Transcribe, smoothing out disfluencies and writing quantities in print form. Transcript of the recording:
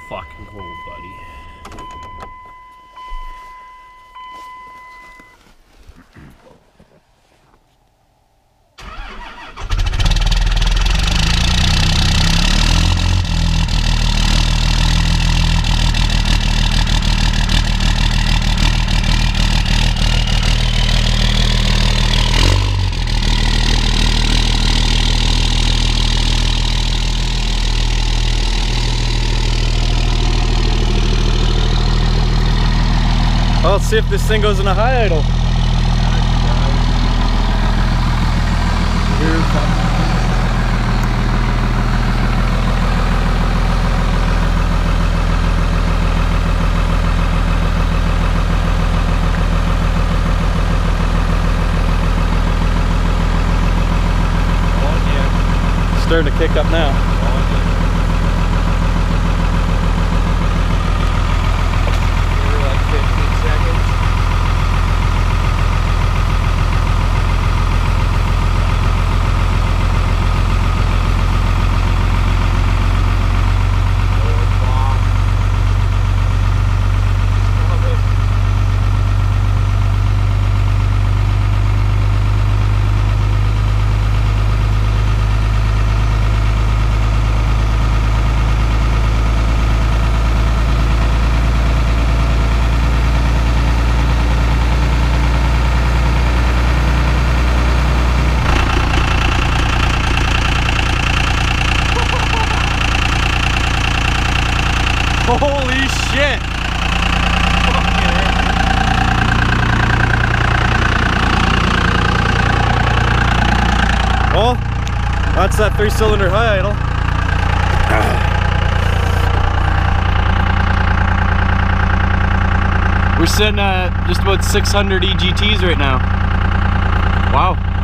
fucking cold, buddy. Well, let's see if this thing goes in a high idle. Starting to kick up now. Holy shit! Well, that's that 3-cylinder high idle. We're sitting at just about 600 EGTs right now. Wow.